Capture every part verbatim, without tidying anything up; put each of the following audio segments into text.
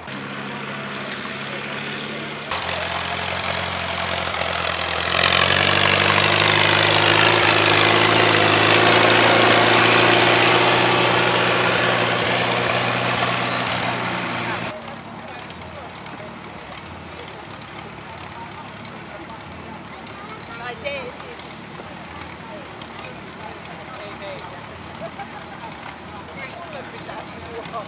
Ai tee siis. Ei meitä. Mulle pitää puhua.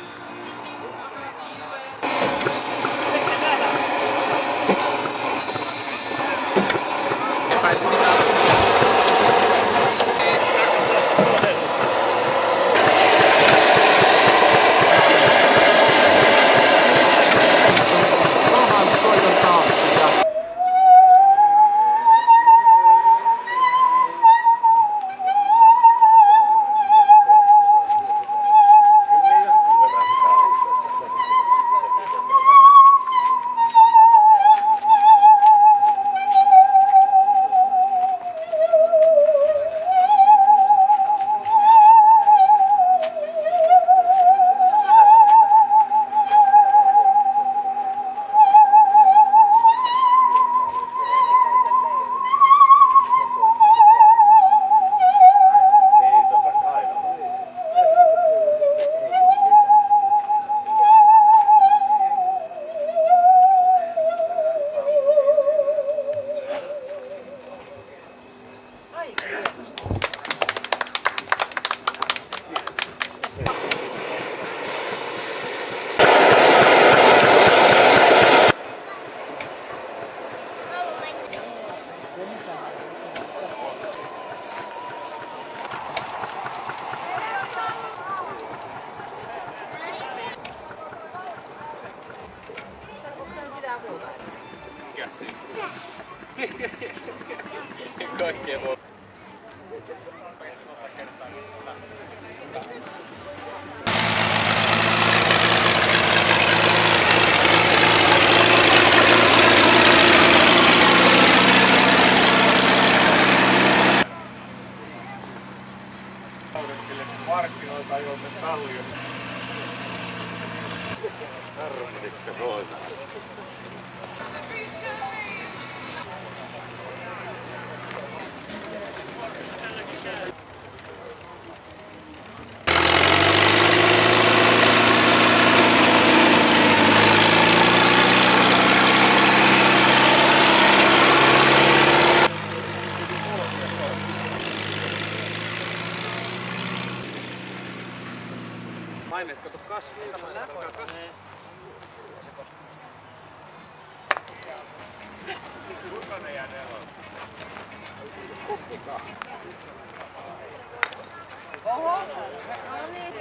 Mikäs siinä? Kaikkea voi. Markkinoilta ajoimme Kallion. Karrikka soita. Painet kato kasvii. Alkaa kasvaa. Kuinka ne jää neloon? Oho! No niin.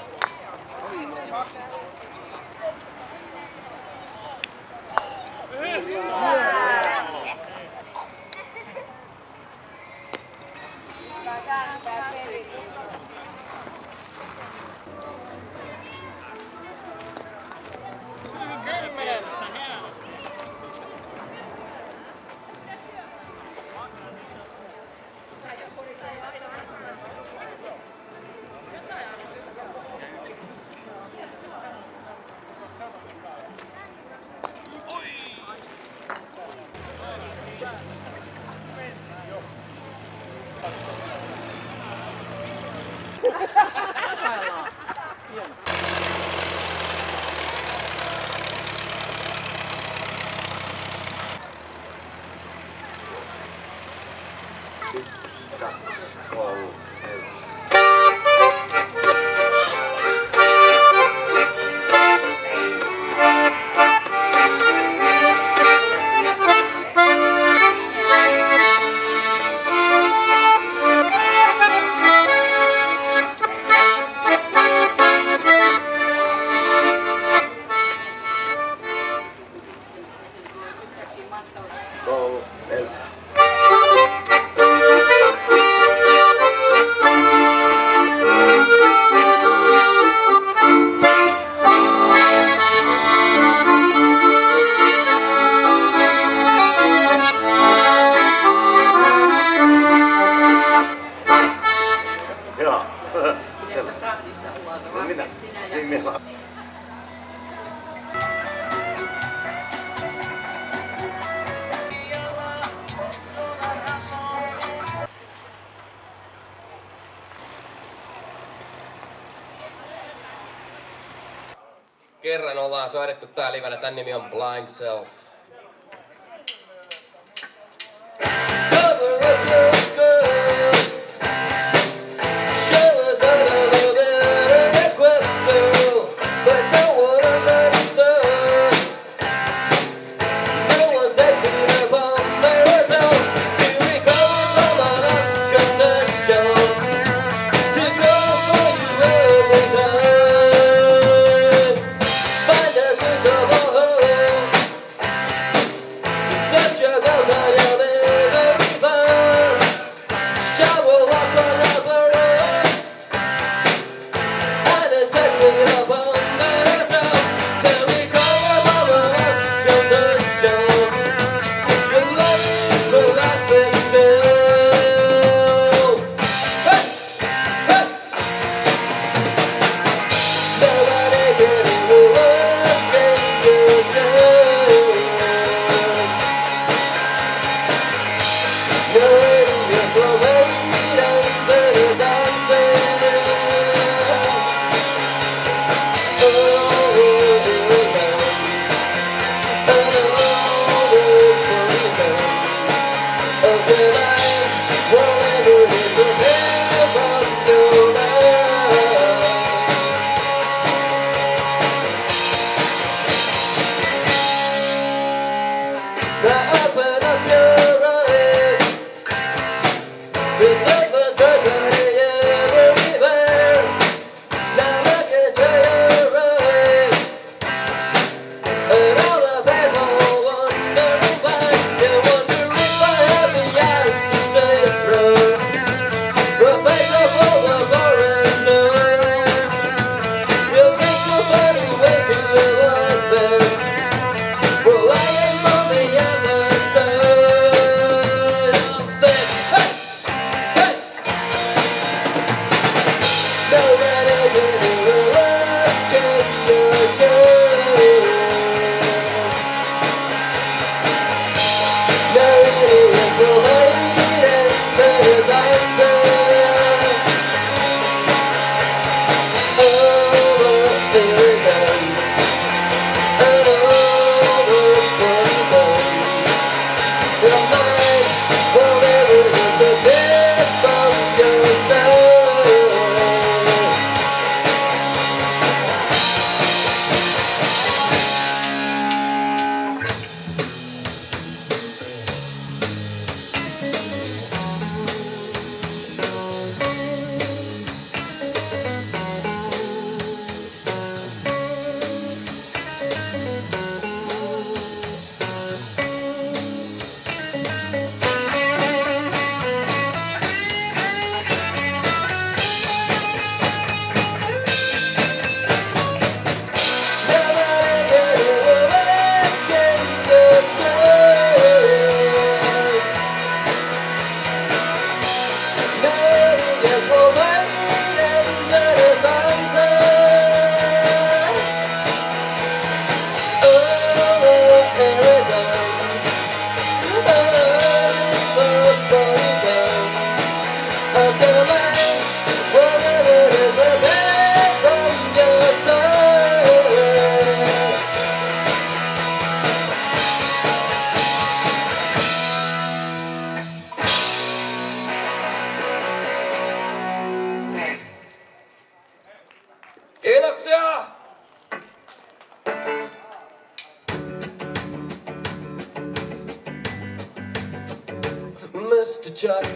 Kääntää peli. Kaksi, kolme, minä. Minä. Kerran ollaan soitettu tää livenä, tän nimi on Blind Self. Cover up your skirt. Show us how to live in a quick girl. There's no one understood. No one takes it upon themselves to recover from an lost contention. To go for you every time. Find a suitable home. To stretch your goals on your misery fun. Shower walk on the road. And it takes it upon themselves to recover from a lost contention. You lost the laughing soul. Hey! Hey! Nobody can even look in your eyes. No idiot will wait until it's answered. Oh, now open up your eyes. There's nothing tragedy everywhere. Now look into your eyes. And all the people wondering why. They wonder if I have the eyes to say it through. A face of all the foreign news. You think you'll find a way to avoid this. Well, I am on the other side of this. Hey! Hey! Nobody can even look in your eyes. No idiot will wait until it's answered. Over again. And over again. Your mind will never disappear from your soul. Kiitoksia! Mister Chuck,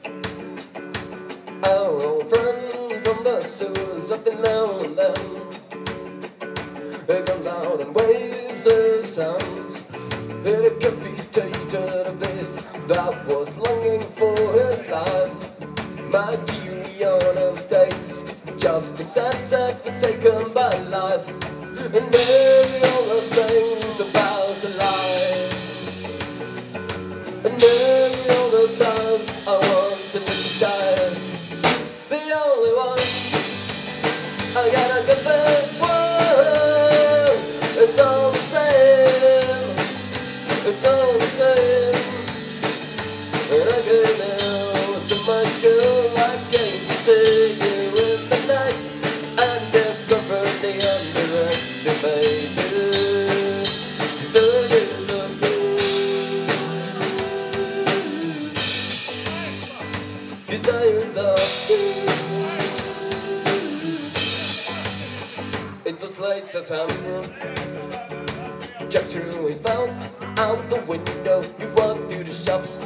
our old friend from the sewers up in now and then. He comes out and waves his hands. He decapitated a beast that was longing for his life. My Julianum states justice and set forsaken by life, and every other thing's about to lie. And every other time I want to die. The only one I gotta get this one. It's all the same. It's all the same. And I came out to my show. I came to see you in the night and discovered the underestimate. It was late September. Jack threw his mouth out the window. He walked through the shops,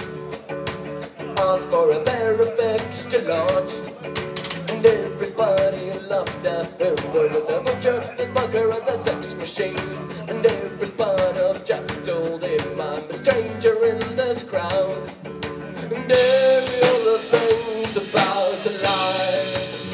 asked for a pair of extra large, and everybody laughed at him. There was the butcher, the smoker, and the sex machine, and every part of Jack told him, I'm a stranger in this crowd, and every other thing's about to lie.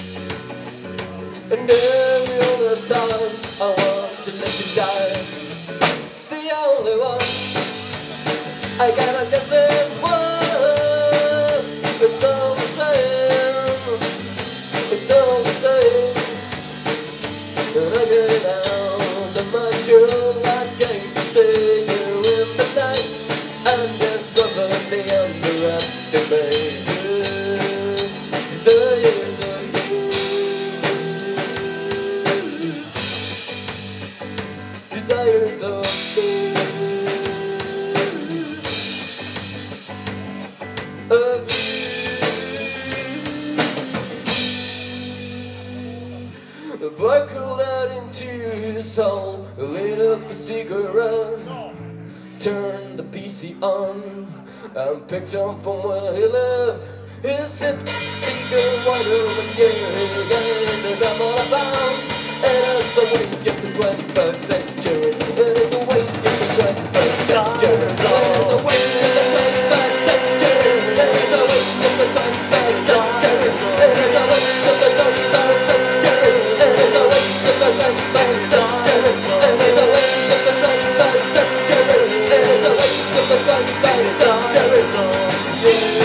And every other time I want to let you die. The only one I gotta get this one. It's all the same. It's all the same. And I get out of my shoe. I came to see you in the night and discovered the underestimated desires of you. Desires of you, of you. The boy crawled out into his hole, lit up a cigarette, turned the P C on, and picked up from where he lived. His hips became wider and yeah, and I'm all about. And it's the way of the twenty-first century. And it's the way of the twenty-first century. And it's the way of the twenty-first century. And it's the way of the twenty-first century. And it's the way of the twenty-first century. And it's the way of the twenty-first century. And it's the way of the twenty-first century. And it's the way of the twenty-first century.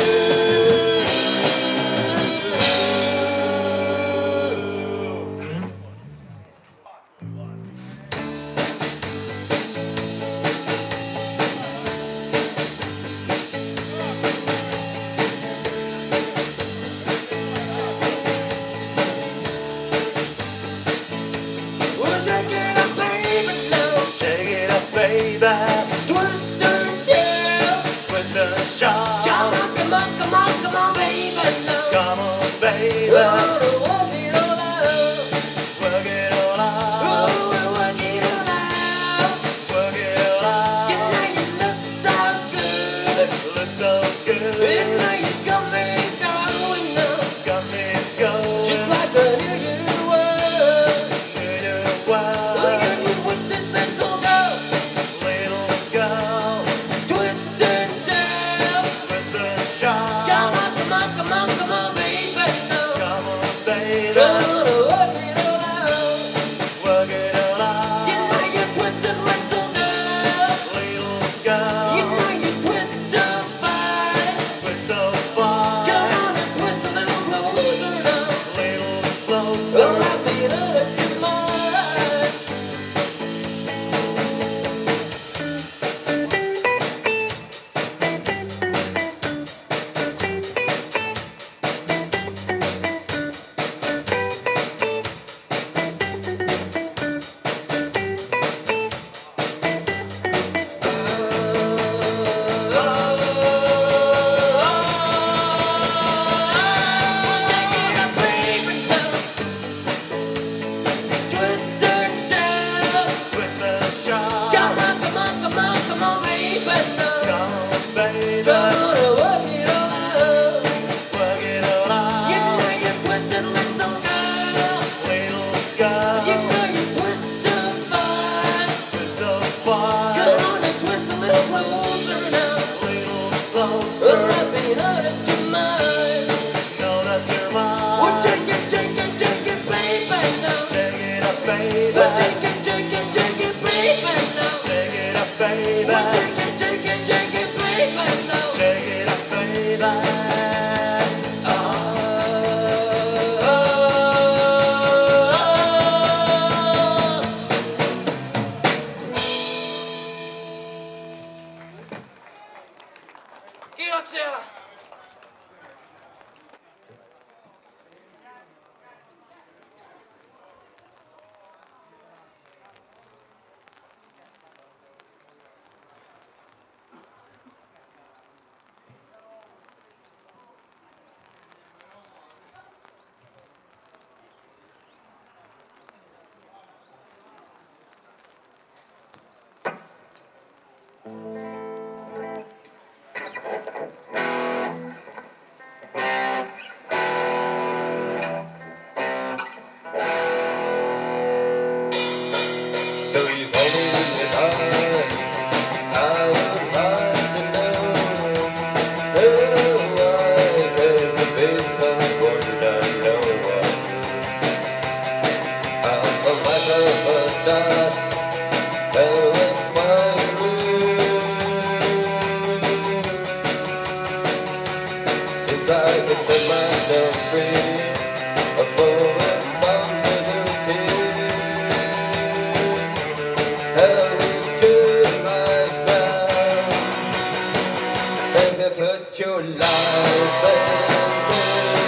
Put your life into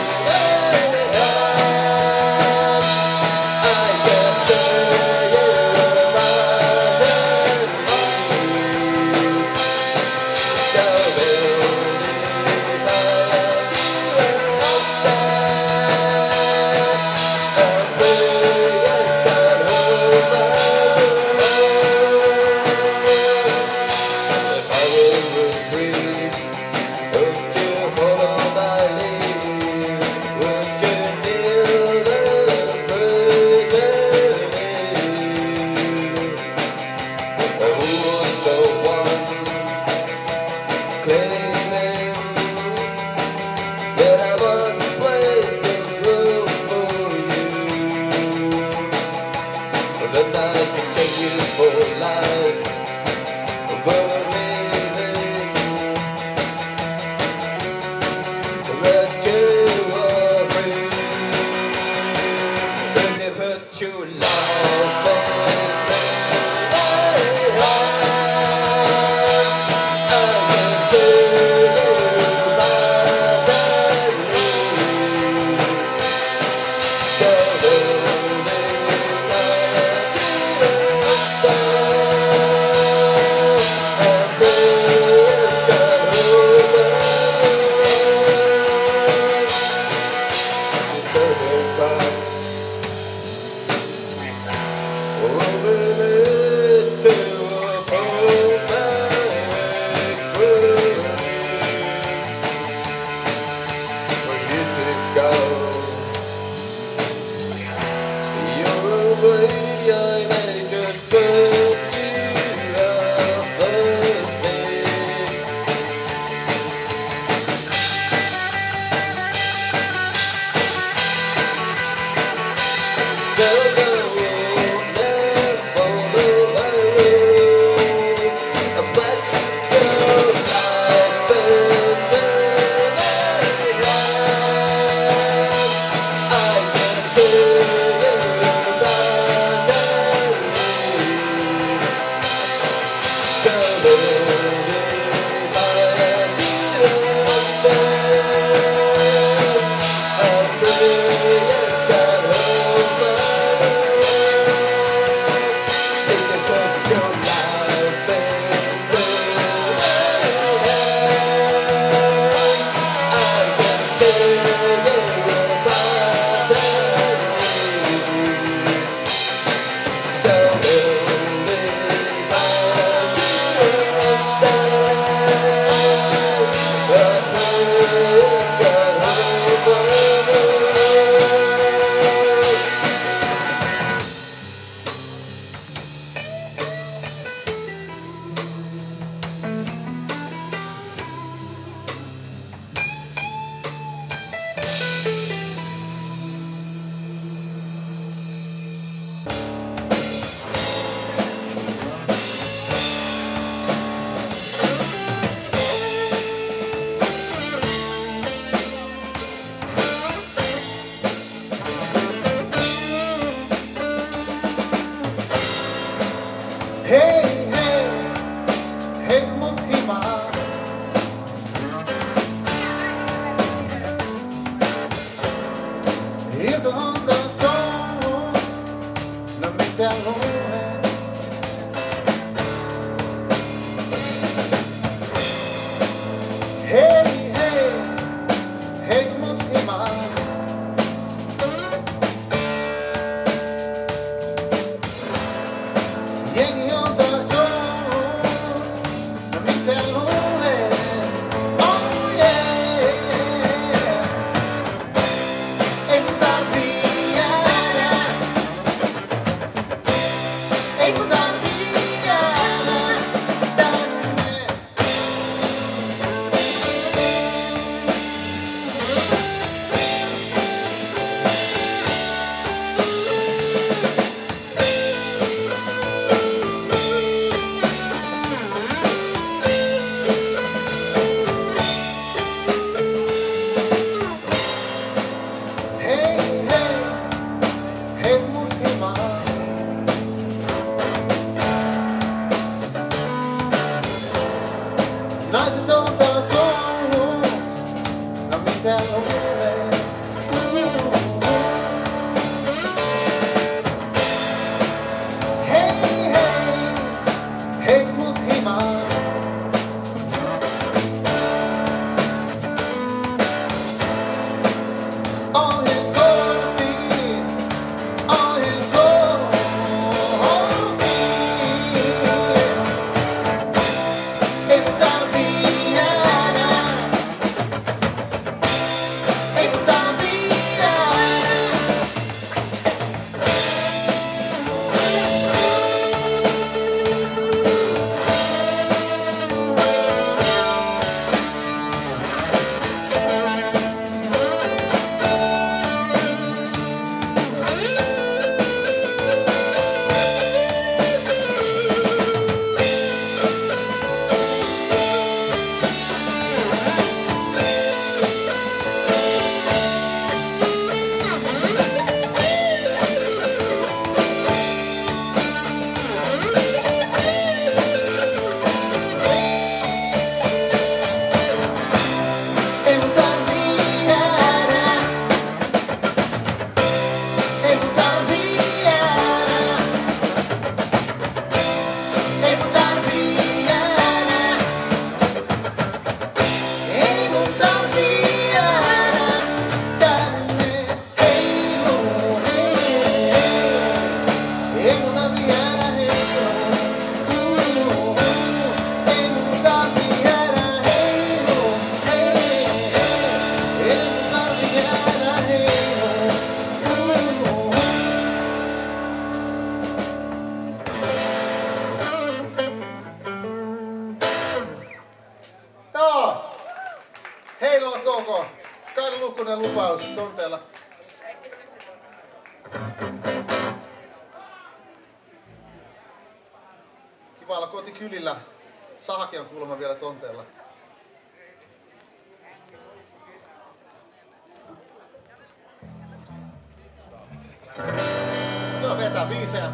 I can tell you about it. So believe ikuinen lupaus tonteella. Kivalla kotikylillä. Sahakin on kuulemma vielä tonteella. Joo, vetää biisejä.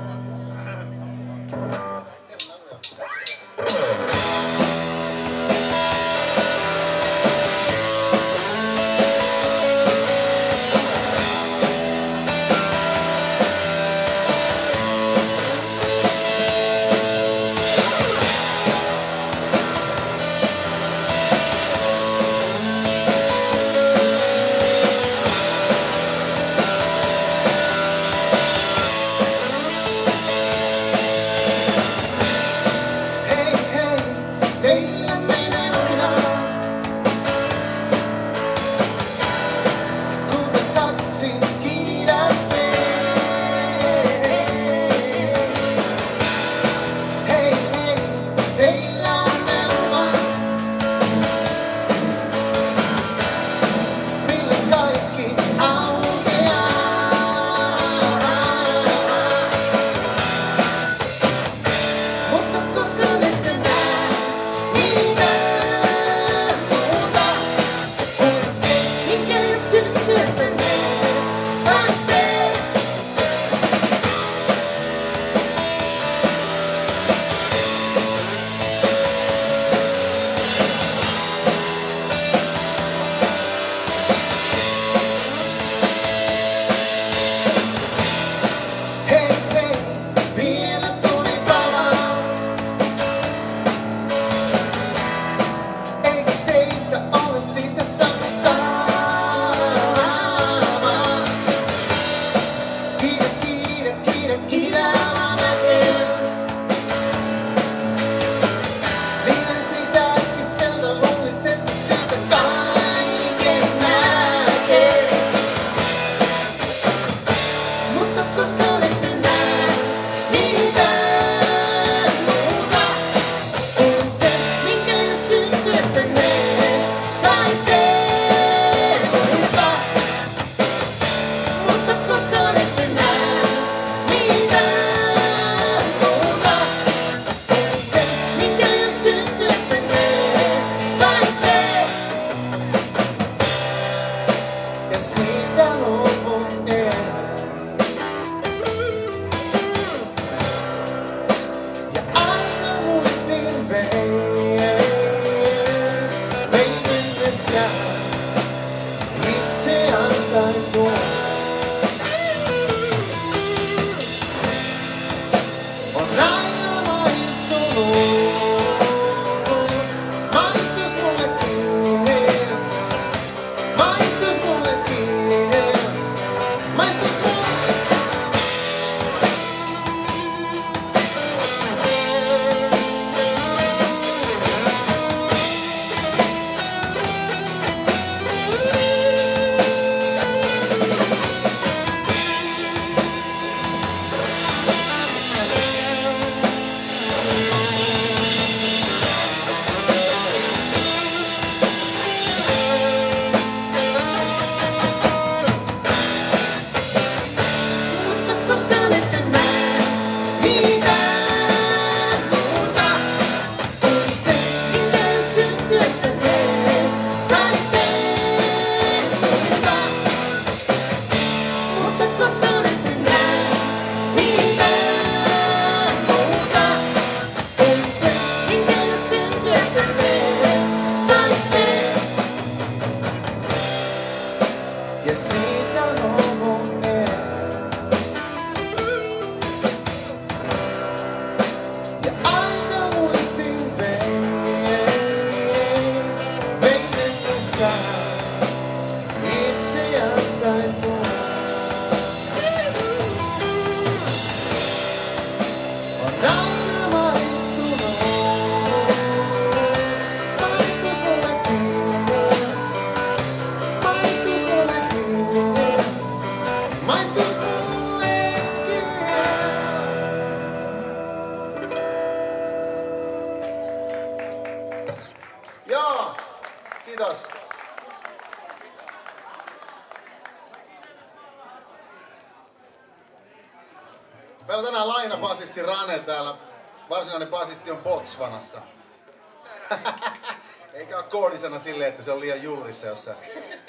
Meillä on tänään lainabasisti Rane täällä. Varsinainen basisti on Botswanassa. Eikä ole koodisana silleen, että se on liian juurissa jossain.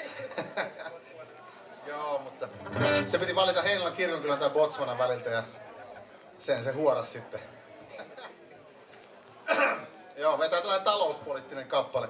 Joo, mutta se piti valita Heinolan kirkonkylän tai Botswanan väliltä ja sen se huoras sitten. Joo, vetää tällainen talouspoliittinen kappale.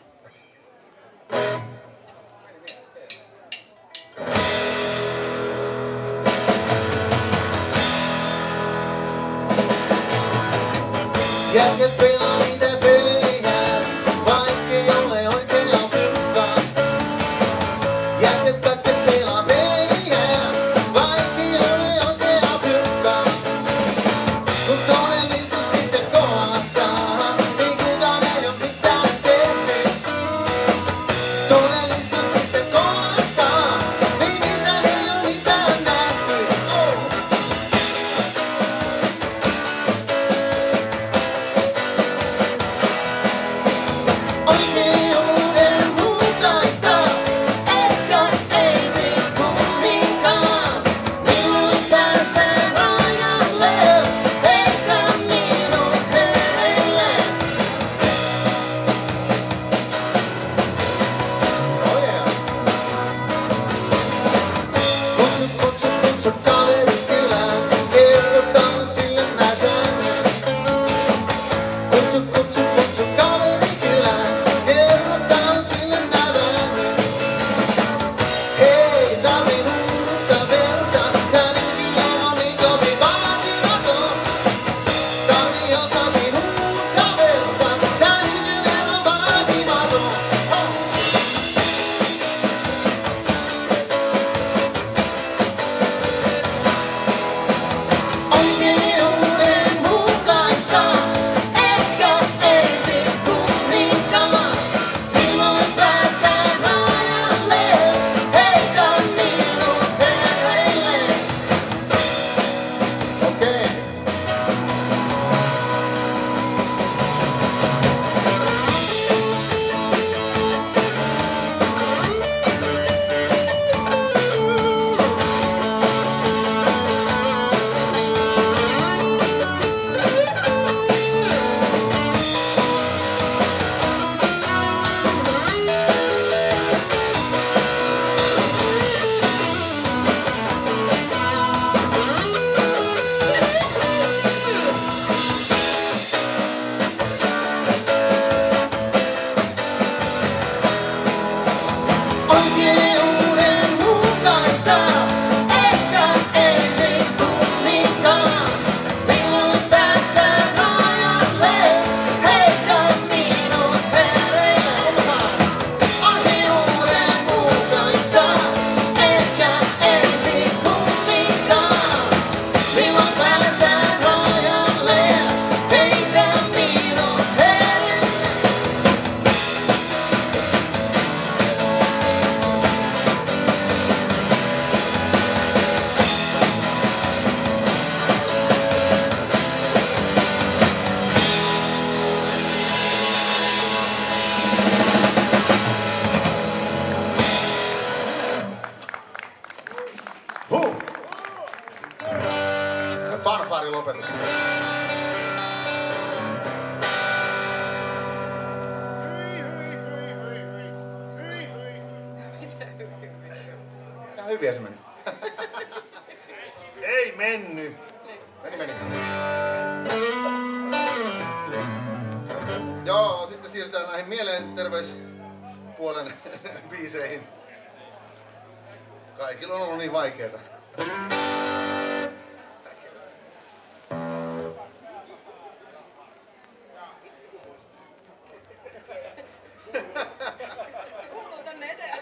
Jätket pelaa niitä pelejä, vaikkei ole oikein fyrkkaa. Jätket pätket pelaa pelejä, vaikkei ole oikein fyrkkaa. Kun todellisuus sitten kolahtaa, niin kukaan ei oo mitään tehnyt. Todellisuus sitten kolahtaa, niin missään ei oo mitään nähty. Oh. Oikeuden mukaista, ehkä ei se kumminkaan. Minut päästään rajalle, eikä minut hereille. Oh yeah. Kutsu, kutsu, kutsu kaveri kylään, kerrotaan sille nää säännöt. Kutsu, kutsu, kutsu kaveri kylään, kerrotaan sille nää väännöt. Ei tarvi uutta verta, tää nykyään on niin kovin vaatimaton. Tarvi jotakin uutta verta, tää nykyään on vaatimaton. Oh. Oikeuden mukaista, ehkä ei se kumminkaan. Minut päästään rajalle, eikä minut hereille. Okei. Oikeuden mukaista, ehkä ei se kumminkaan. Minut päästään rajalle, eikä minut hereille. Oikeuden mukaista, ehkä ei se kumminkaan. Minut päästään rajalle, eikä minut hereille. Huh. Ja fanfaarin lopetus. Ihan hyviä se meni. Ei mennyt. Meni, meni. Joo, sitten siirrytään näihin mielenterveyspuolen biiseihin. Kaikilla on ollut niin vaikeeta. Kuuluu tonne eteen.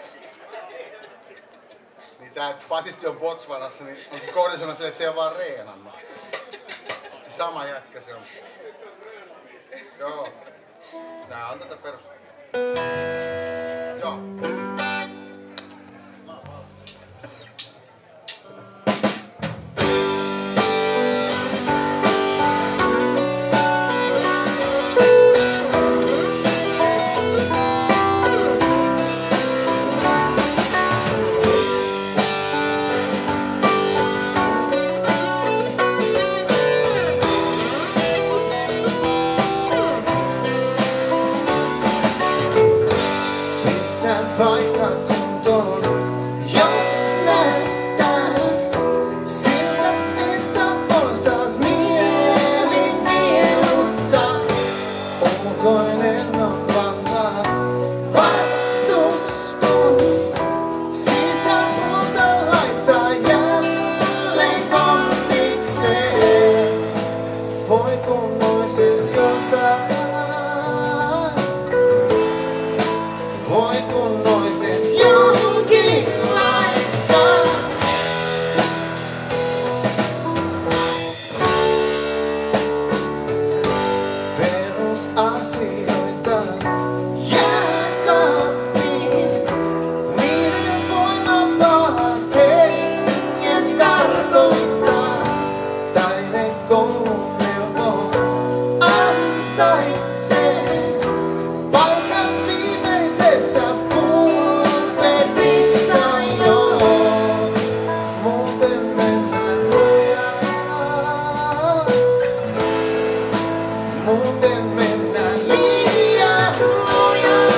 Niin tää basisti on Botswanassa, niin onkin kohdisena sille, että se on vaan reenannut. Sama jätkä se on. Joo. Tää on tätä perus. Joo. Thank ne kommelo ansaitsee paikan viimeisessä pulpetissa jo. Muuten mennään lujaa, muuten mennään liian lujaa.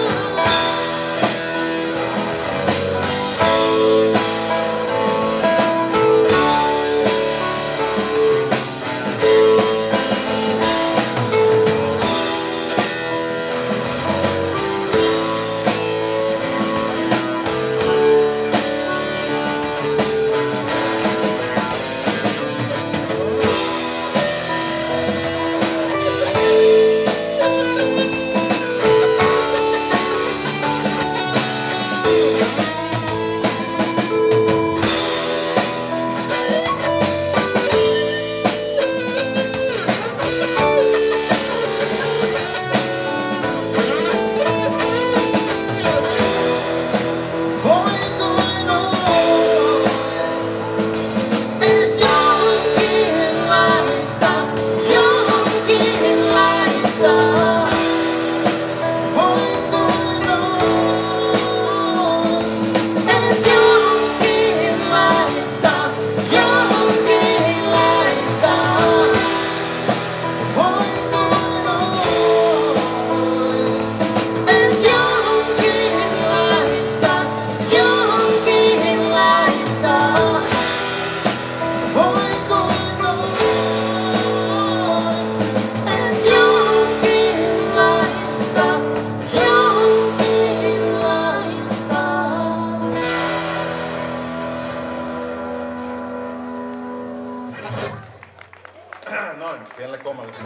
Noin, pienelle kommellus.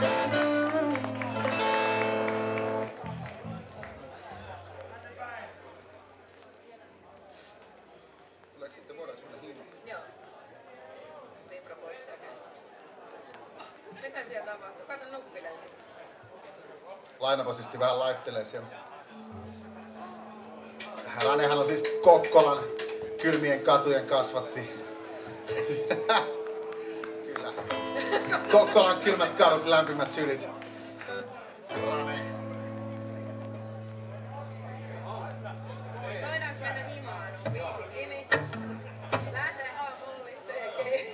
Tuleeko sitten voidaan semmoinen hiiva? Joo. Vibra pois sieltä. Mitä siellä tapahtuu? Kato nuppileen. Lainabasisti vähän laittelee siellä. Ranehan on siis Kokkolan kylmien katujen kasvatti. Kyllä. Kokkolan kylmät kadut, lämpimät sylit. Rane. Voidaanko mennä himaan? Viisi kimi. Lähtee aamulla tekee.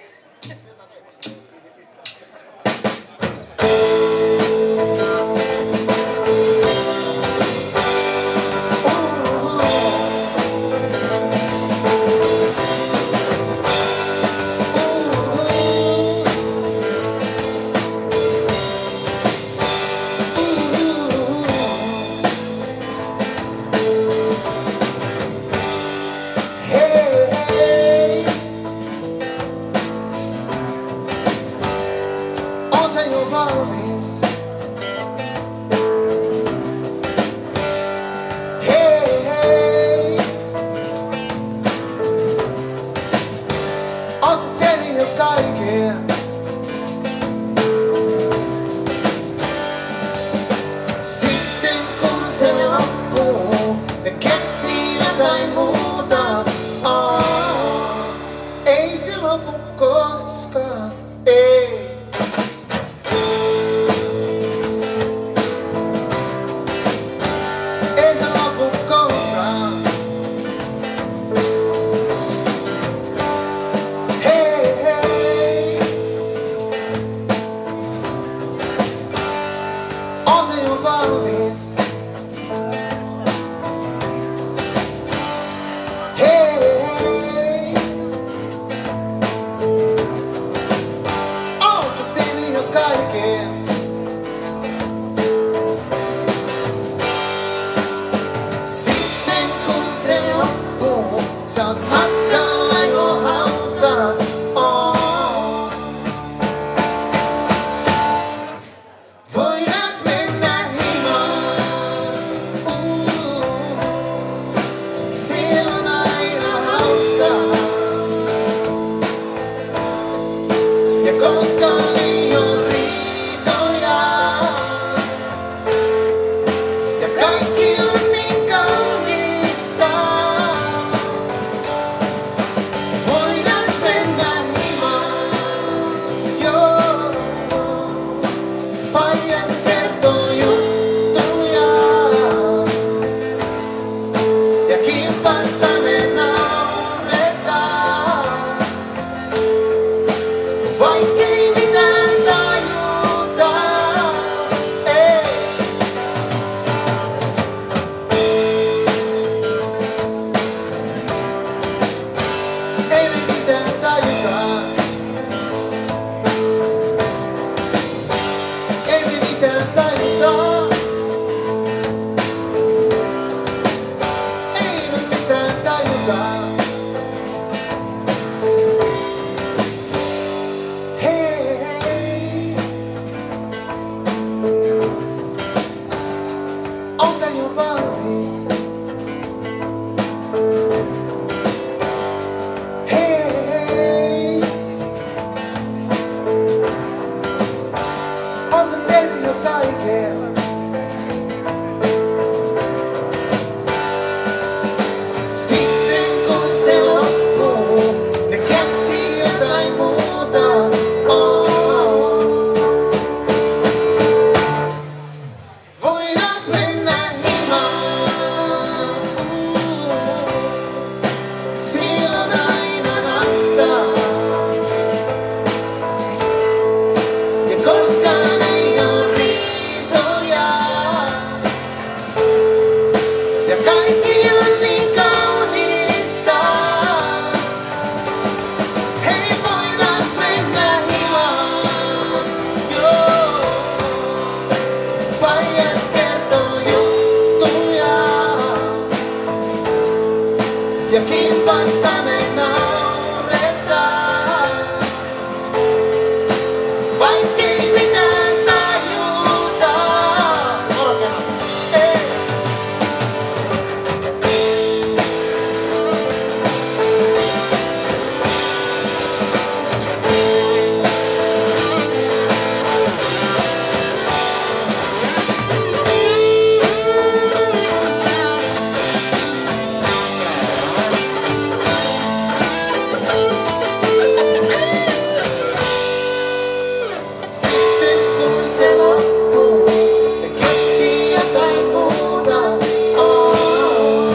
Koskaan ei. Ei se lopu koskaan. Hei hei. On se jo valmis. Hei hei. Oot sä tehnyt jo kaiken? Sitten kun se loppuu, sä oot matkalla jo hautaan. Oh. Voidaanko mennä himaan? Uh. Siellä on aina hauskaa. Ja koska liian riittää. vaikkei mitään tajuta. Korkeana. Ei. Sitten kun se loppuu, ja keksii jotain muuta. Oh.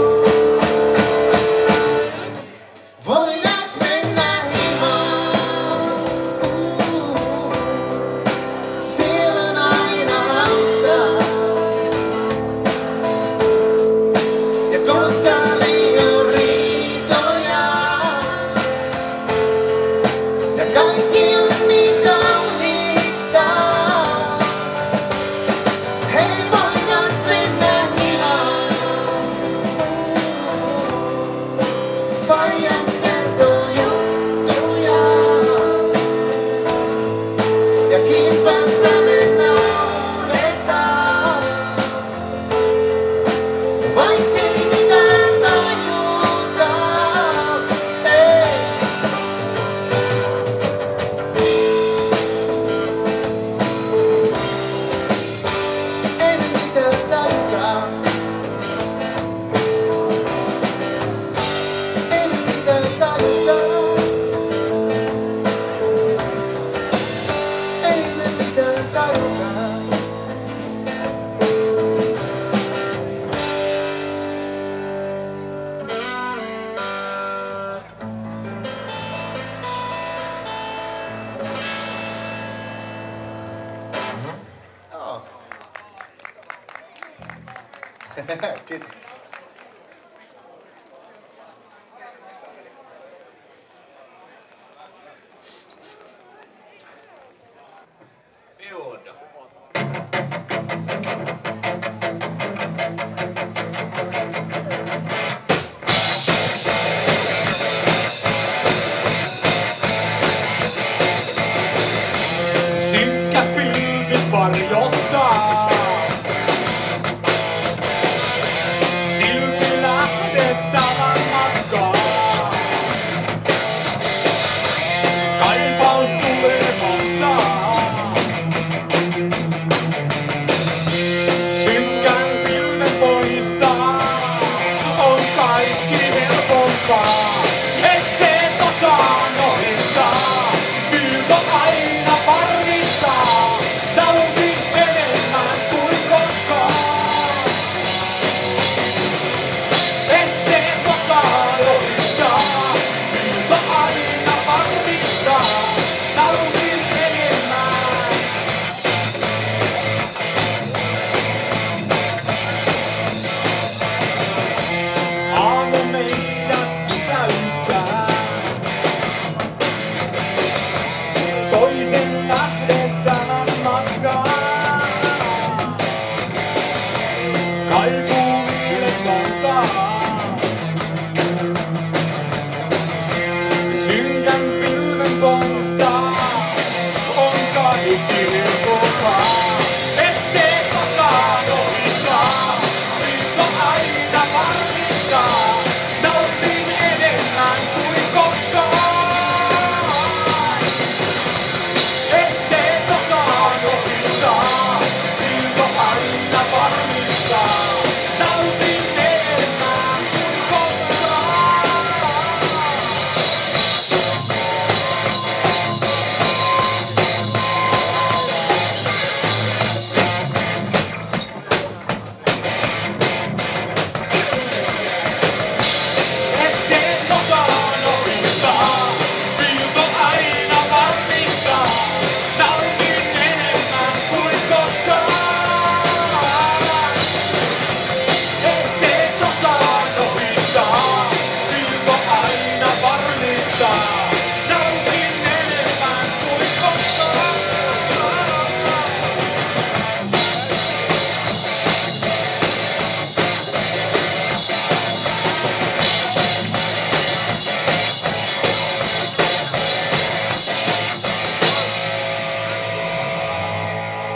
Voidaanko mennä himaan? Siellä on aina hauskaa. Ja koskaan ei oo riitoja. Ja kaikki on niin kaunista. Hei, voidaanko mennä himaan? Faijas kertoo juttuja. Ja kimpassa me nauretaan. Vaikkei mitään tajuta. Ei. Ei mitään tajuta. Ei mitään tajuta. Ei mitään tajuta. Joo. Kiitos. Build. Synkkä pilvi varjostaa. Silti lähdettävän matkaan. Kaipaus tulee vastaan. Synkän pilven poistaa. On kaikki helpompaa. Esteet osaan ohittaa. Pyytö aina varmistaa. Nautin enemmän kuin koskaan. Esteet osaan ohittaa. Pyytö aina varmistaa. Nautin enemmän. Aamu meidät pysäyttää. Toisen lähdettävän matkaan. Kaikuu lentontaa. Synkän pilven poistaa. On kaikki helpompaa. Esteet osaan ohittaa. Pyytö aina varmistaa. Nautin enemmän kuin koskaan.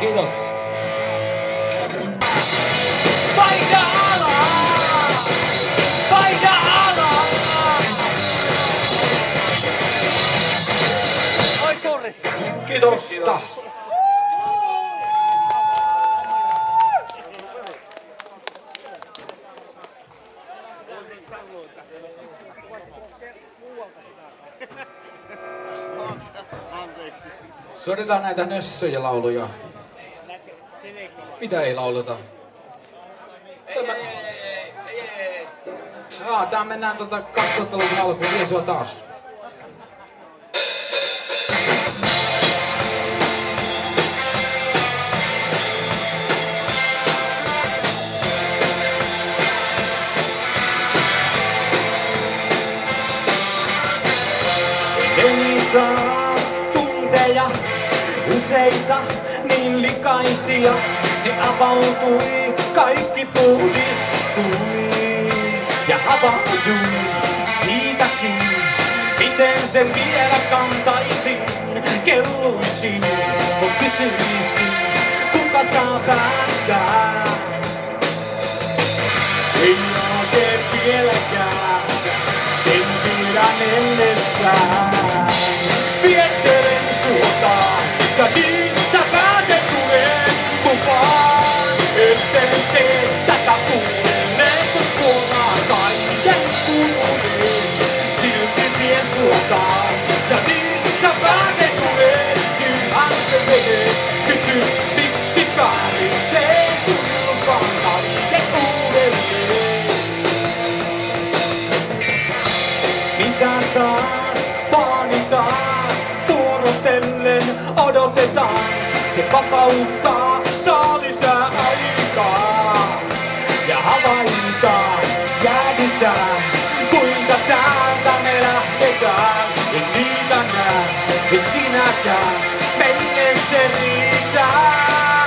kiitos. Vaihda alaa! Vaihda alaa! Ai sorry. Kiitosta. Soitetaan näitä nössöjä lauluja. Mitä ei lauleta? Tämä... Jaa, tää mennään tota kaksituhattaluvun alkuun, vie sua taas. Meni taas tunteja, useita niin likaisia, ne avautui, kaikki puhdistui ja havahdui siitäkin, miten sen vielä kantaisin, kelluisin, mut kysyisin, kuka saa päättää. Ei oikein vieläkään, sen tiedän ennestään. Viettelen sua taas, ja niin sä pääset tuleen mukaan. Etten tee tätä uudelleen, kun huomaa kaiken kuluneen. Silti vien sua taas, ja niin sä pääset tuleen. Nythän se menee, kysy miksi väärin teen, kun lupaan kaiken uudelleen. Mitä taas vaanitaan, tuurotellen odotetaan, se vapauttaa, saa lisää aikaa. Ja havaitaan, jäädytään, kuinka täältä me lähdetään. En niitä näe, et sinäkään, mennessä riitää.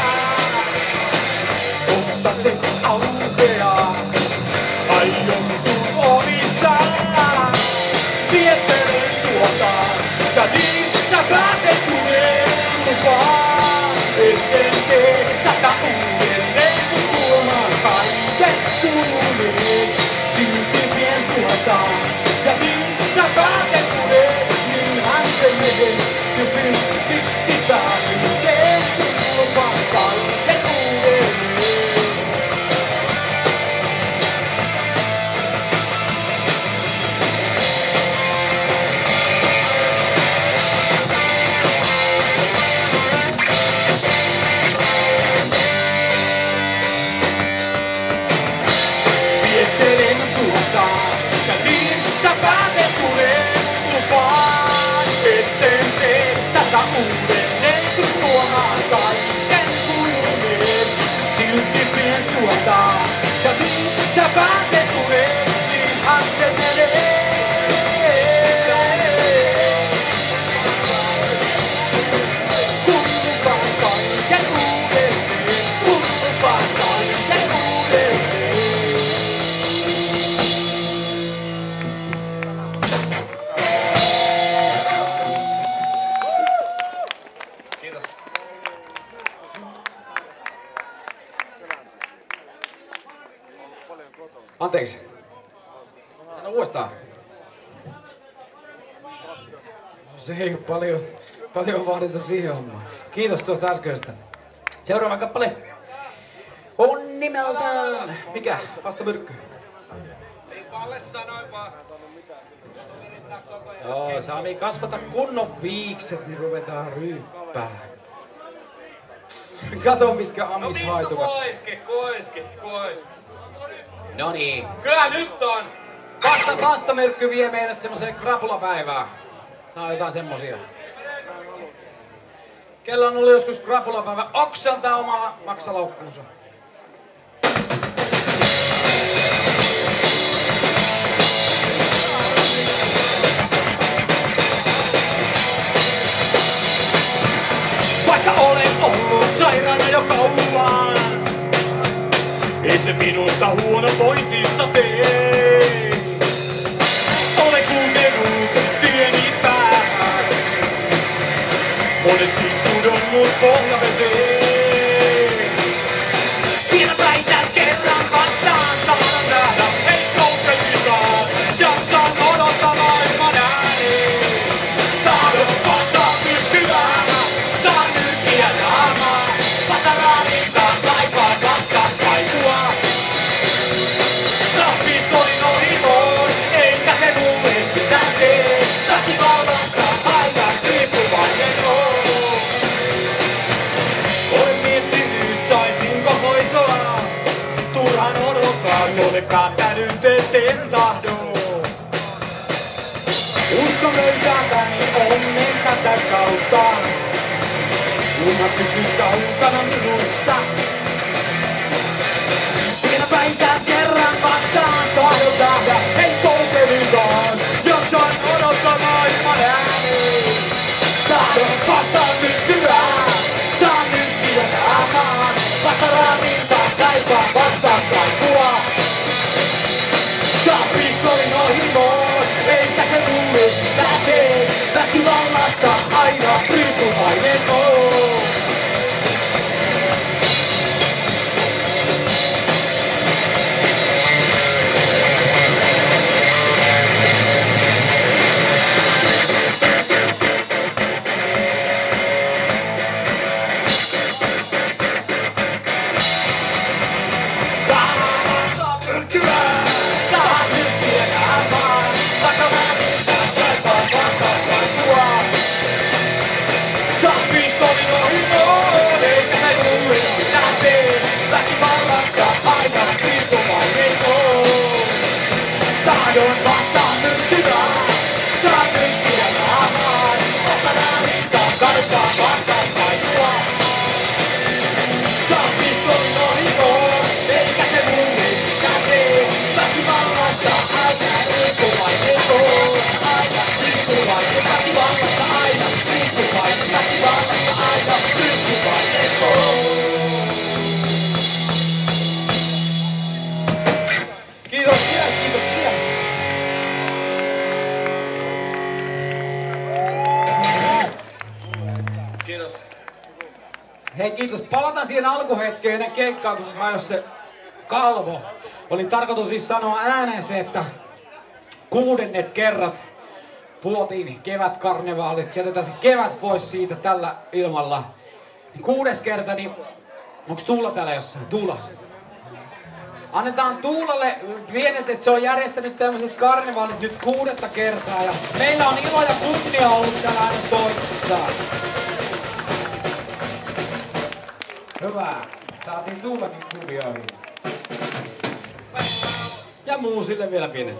Mutta se aukeaa, aion sun omistaa. Viettelen sua taas, ja niin sä pääset tuleen lupaan. Etten tee tätä uudelleen, kun huomaan kaiken kuluneen. Silti vien sua taas, ja niin sä pääset tuleen. Niinhän se menee, kysyn miksi tarvitsee, kun lupaan kaiken uudelleen. Ja niin sä pääset tuleen lupaan. Etten tee tätä uudelleen, kun huomaan kaiken kuluneen. Silti vien sua taas. Ja niin sä pääset tuleen, niinhän se menee. Kun lupaan kaiken uudelleen, kun lupaan kaiken uudelleen. Anteeksi. No uudestaan. Se ei ole paljon, paljon vaadittu siihen hommaan. Kiitos tuosta äskeisestä. Seuraava kappale on nimeltään... Mikä? Vasta myrkky. Ei Palle sanoi vaan. Joo, Sami, kasvata kunnon viikset, niin ruvetaan ryyppää. Kato mitkä amishaitukat. Koiske, koiske, koiske. No niin. Kyllä nyt on! Vasta, vastamyrkky vie meidät semmoseen krapulapäivään. Tää on jotain semmosia. Kello on ollut joskus krapulapäivä. Oksaltaa omaa maksalaukkuunsa. Vaikka olen ollut sairaana jo kauan, ei se minusta huonovointista tee. Olen kulkenut tieni päähän, monesti pudonnut pohjaveteen. Olen päättänyt, etten tahdo. Uskon löytäväni onnen tätä kautta. Luna pysyy kaukana minusta. Vielä päivän kerran vastaan tahdon nähdä, ei koukelikaan. Jaksain odottaa maailman ääni. Tahdon vastaan nyt hyvää, saan nyt tiedämään. Vastaraa rintaan kaipaan vastaan kaikua. Saa pistolin ohimoon, eikä se mulle lähtee. Väkivallasta aina riippuvainen on. Tahdon vastaan nyt hyvää, saan nyt tiedämään. Vastaraa rintaan kaipaan vastaan kaikua. Saan pistolin ohimoon, eikä se mulle kätee. Väkivallasta aina riippuvainen on. Aina riippuvainen, väkivallasta aina riippuvainen. Väkivallasta aina riippuvainen on. Kiitoksia, kiitoksia. Kiitos. Hei kiitos. Palataan siihen alkuhetkeen ennen keikkaa, kun se hajosi se kalvo. Oli tarkoitus siis sanoa ääneen se, että kuudennet kerrat puotiin kevätkarnevaalit. Jätetään se kevät pois siitä tällä ilmalla. Kuudes kerta, niin onks Tuula täällä jossain? Tuula. Annetaan Tuulalle pienet, että se on järjestänyt tämmöiset karnevaalit nyt kuudetta kertaa. Ja meillä on ilo ja kunnia ollut täällä aina soittaa. Hyvä. Saatiin Tuulakin kuvioihin. Ja muusille vielä pienet.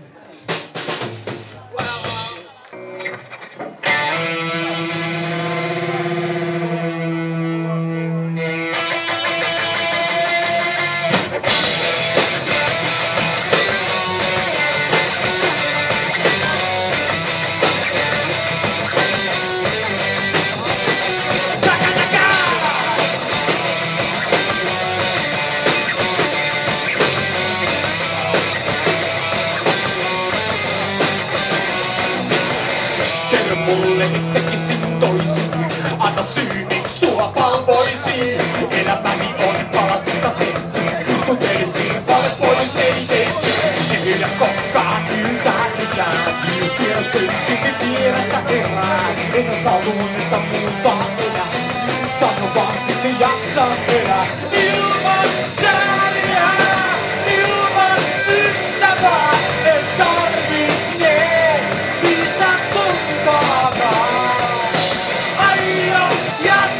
Mulle miksi tekisin toisin, anna syy miksi sua palvoisin. Elämäni on palasista tehty, tutelisin vale pois ei tehty. En hyydä koskaan yhtään mitään, tiedät sen silti pienestä erää. En osaa luonnetta muuttaa enää, sano vaan silti jaksan elää. Ilman sääliä, ilman ystävää, en tarvitse. Aio ja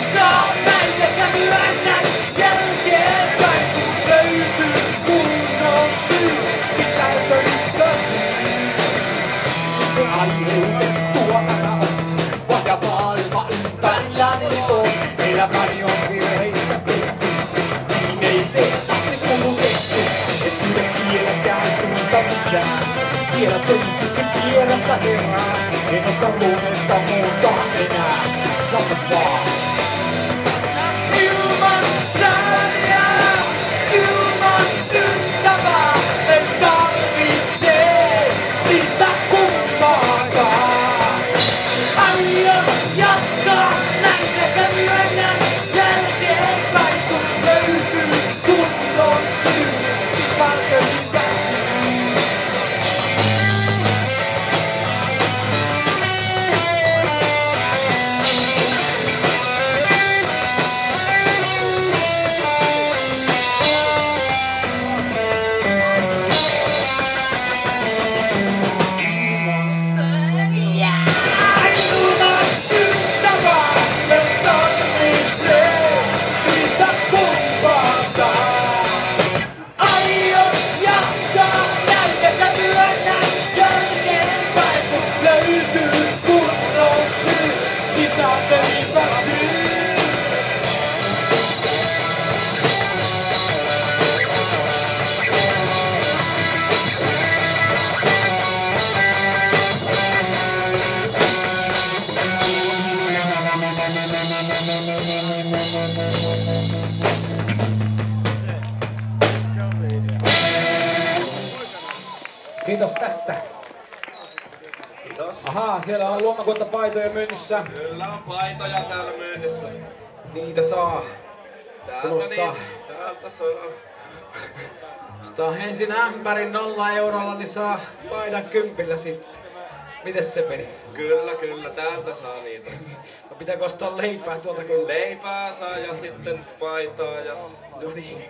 Kiitos tästä. Kiitos. Ahaa, siellä on luomakuntapaitoja myynnissä. Kyllä on paitoja täällä myynnissä. Niitä saa. Täältä Kuulostaa. niin, täältä saa. Ostaa ensin ämpärin nolla eurolla, niin saa paidan kympillä sitten. Mites se meni? Kyllä, kyllä, täältä saa niitä. No pitääkö ostaa leipää tuolta kyllä? Leipää saa ja sitten paitaa ja... No niin.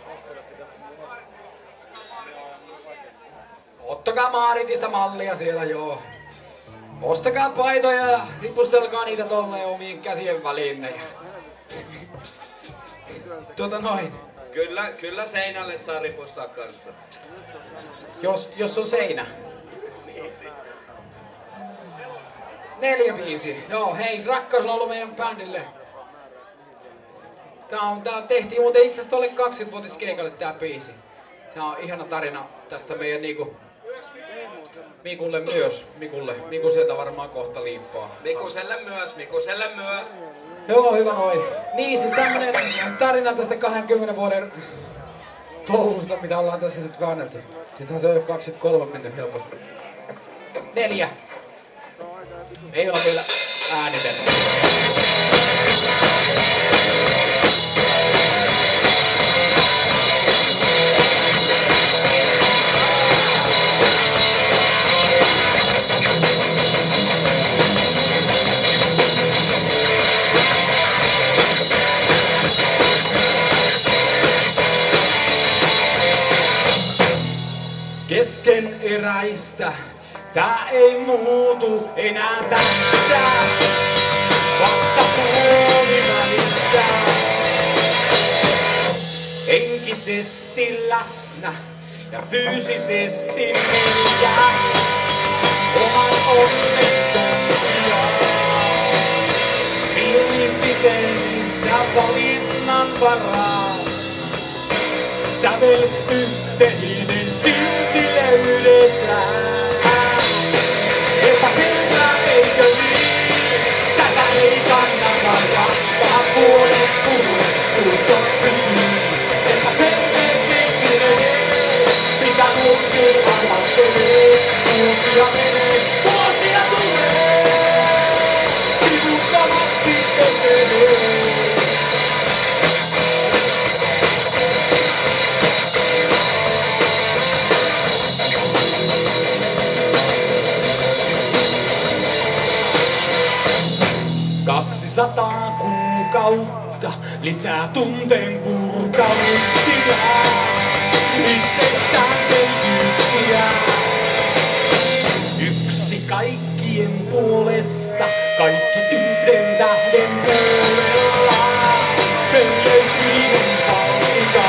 Ottakaa Maaritista mallia siellä, joo. Ostakaa paitoja ja ripustelkaa niitä tolleen omien käsien väliin. Tuota noin. Kyllä, kyllä seinälle saa ripustaa kanssa. Jos, jos on seinä. Neljä biisi. Joo, hei, rakkauslaulu meidän bändille. Tää, on, tää tehtiin muuten itse asiassa tuolle kaksikymmenvuotiskeikalle tää biisi. Tää on ihana tarina tästä meidän niinku... Mikulle myös, Mikulle. Miku sieltä varmaan kohta liippaa. Mikuselle myös, Mikuselle myös. Joo, hyvä noin. Niin, siis tämmönen tarina tästä kahdenkymmenen vuoden touhusta, mitä ollaan tässä nyt väännelty. Nythän se on jo kaksikymmentäkolme mennyt helposti. Neljä. Ei olla vielä äänitetty. Keskeneräistä, tää ei muutu enää tästä. Vasta puolivälissä. Henkisesti läsnä ja fyysisesti neljä. Oman onnettomia. Mielipiteensä valinnan varaa. Sävel yhteinen silti löydetään. Epäselvää eikö niin? Tätä ei kannata jatkaa. Puolet puhuu, puhut pysyy. Epäselvyyksiksi menee. Mitä muutkin ajattelee. Vuosia menee, vuosia tulee. Kivuttomasti etenee. Kaksisataa kuukautta lisää tunteen purkauksia, itsestäänselvyyksiä. Yksi kaikkien puolesta, kaikki yhden tähden puolella. Pölleys viiden palkia.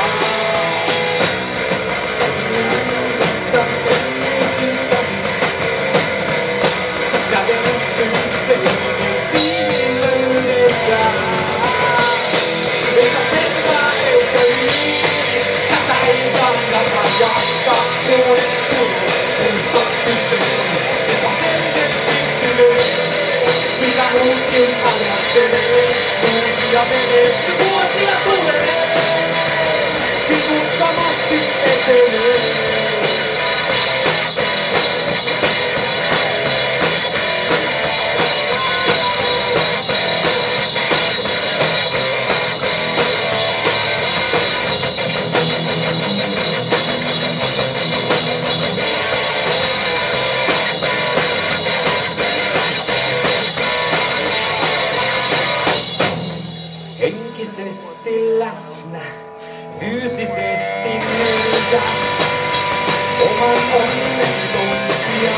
Jatkaa puolet puolet, muista pystyy. Epäselvyyksiksi menee, mitä muutkin ajattelee. Vuosia menee, vuosia tulee. Kivuttomasti etenee. Henkisesti läsnä, fyysisesti myötä, oman onnen tuntia.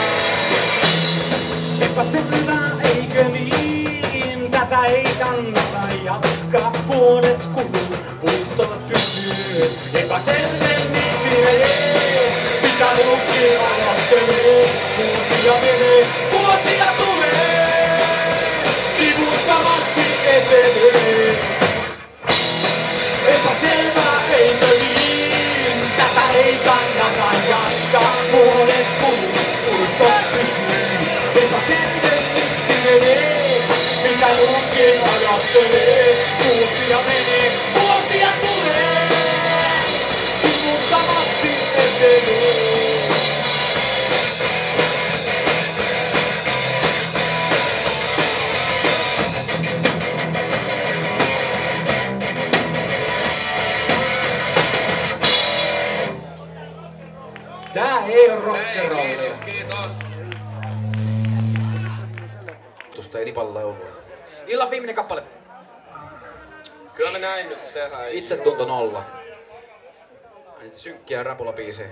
Epäselvää eikö niin, tätä ei kannata jatkaa. Vuodet kuluu, puistot pysyy. Epäselvemmiksi menee, mitä muutkin ajattelee. Vuosia menee, vuosia tulee. Kivuttomasti etenee. Epäselvää eikö niin, tätä ei kannata jatkaa. Vuodet kuluu, puistot pysyy. Epäselvemmiksi menee, mitä muutkin ajattelee. tulee, vuosia menee, vuosia tulee, kivuttomasti etenee. Tää ei oo Hei, rock'n'rollia. kiitos, kiitos. Tuosta ei Nipan laulua. Illan viimeinen kappale. Kyllä me näin nyt tehdään. Itsetunto nolla. Niitä synkkiä rapulabiisejä.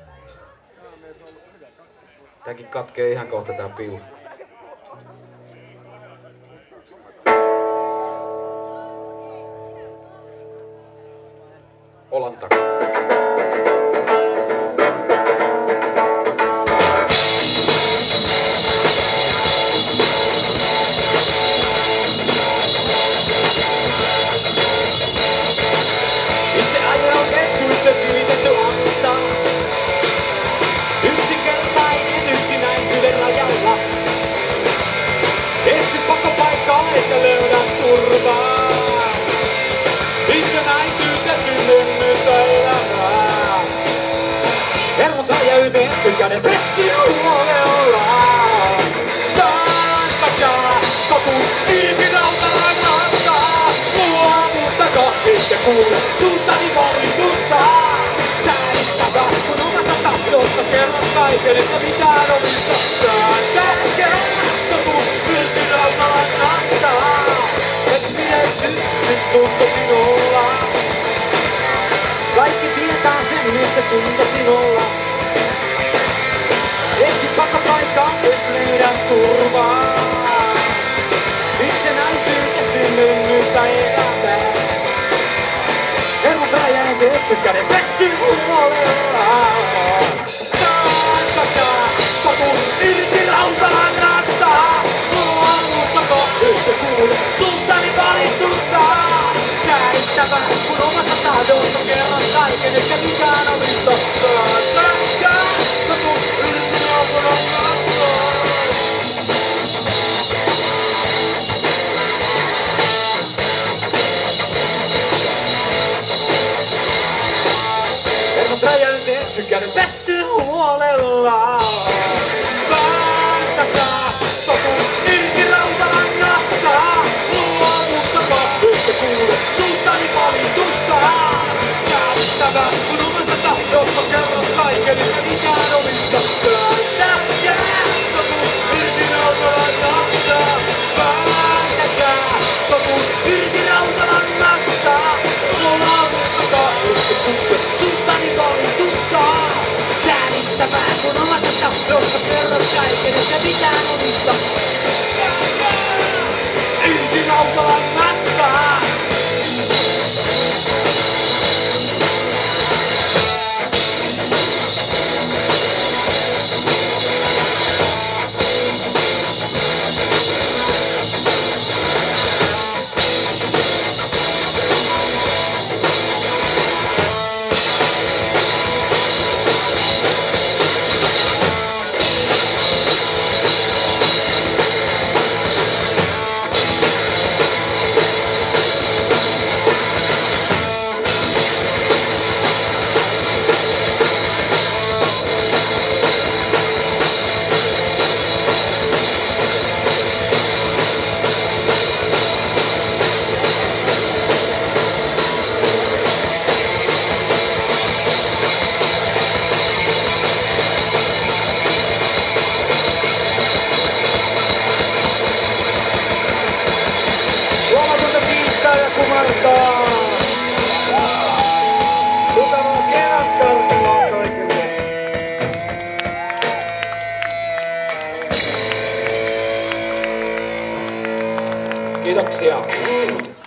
Tääkin katkee ihan kohta tää piu. Olan takaa. Itse ajan on kettuissa kyytetty aamussa. Yksinkertainen yksinäisyyden rajalla. Etsi pakopaikkaa eikä löydä turvaa. Itsenäisyyttä synnynnyyttä elämää. Hermot räjäyteen tykäinen pesti huolellaan. Taantakaa totuus ilmi rautalangasta. Luovuttakaa eikä kuule suustani valitusta. Säittäkää kun omasta tahdosta kerran kaiken, että mitään omista. Taantakaa totuus ilmi rautalangasta. Et pidetty nyt tunto sinulla. Kaikki tietää sen, nyt se tunto sinulla. Etsi paikkaa, et löydä turvaa. Itsenäisyyttä synnynnyyttä elämää. Hermot räjäyteen käden pesty huolellaan. Taantakaa totuus irti rautalangasta. Luovuttako yhtä kuule suustani valitusta. Säittävää kun omasta tahdosta kerran kaiken, eikä mikään omista. Taantakaa totuus irti rautalangasta. Hermot räjäyteen käden pesty huolellaan. Taantakaa totuus irti rautalangasta. Luovuttako yhtä kuule suustani valitusta. Säittävää kun omasta tahdosta kerran kaiken, eikä mikään omista. Taantakaa totuus irti rautalangasta. Taantakaa totuus irti rautalangasta. Luovuttako yhtä kuule suustani valitusta. Säittävää kun omasta tahdosta kerran kaiken, eikä mitään omista. Irti rautalangasta. Luomatonta kiittää ja kumartaa. Mukavaa kevätkarttelua kaikille. Kiitoksia.